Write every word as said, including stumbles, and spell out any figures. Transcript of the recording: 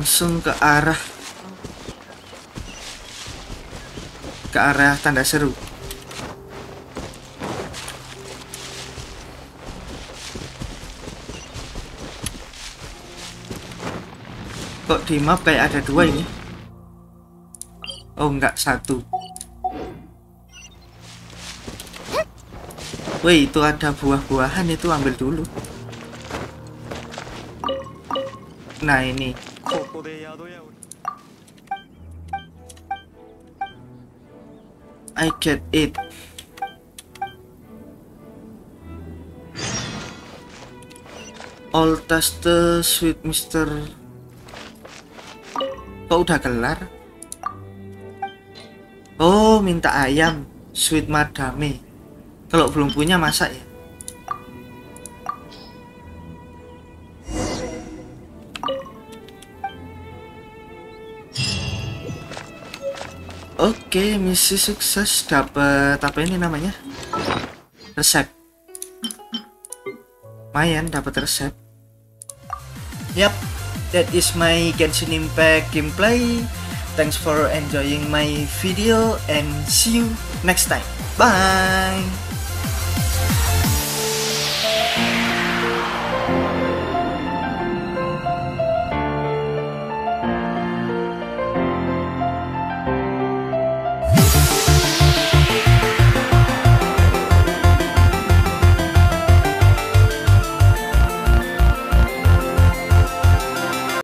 langsung ke arah ke arah tanda seru. Kok di map kayak ada dua ini? Oh enggak, satu. Wih, itu ada buah-buahan, itu ambil dulu. Nah ini I get it. All taste sweet mister. Kok udah kelar? Oh, minta ayam sweet madame. Kalau belum punya masak ya. Oke, misi sukses, dapat apa ini namanya? Resep. Lumayan dapat resep. Yap, that is my Genshin Impact gameplay. Thanks for enjoying my video and see you next time. Bye.